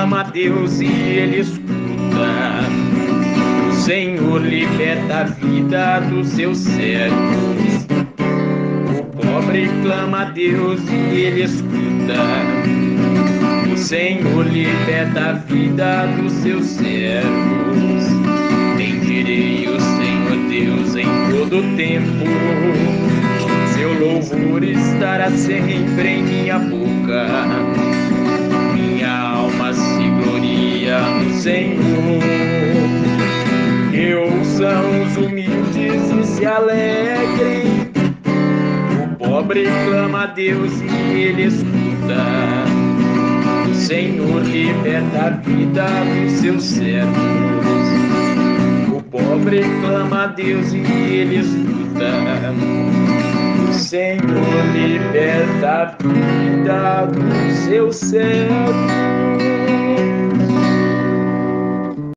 clama a Deus e Ele escuta. O Senhor liberta a vida dos seus servos. O pobre clama a Deus e Ele escuta. O Senhor liberta a vida dos seus servos. Bendirei o Senhor Deus em todo tempo. Seu louvor estará sempre em minha boca. Minha alma se gloria no Senhor. Que ouçam os humildes e se alegrem. O pobre clama a Deus e Ele escuta. O Senhor liberta a vida dos seus servos. O pobre clama a Deus e Ele escuta. O Senhor liberta a vida dos seus servos.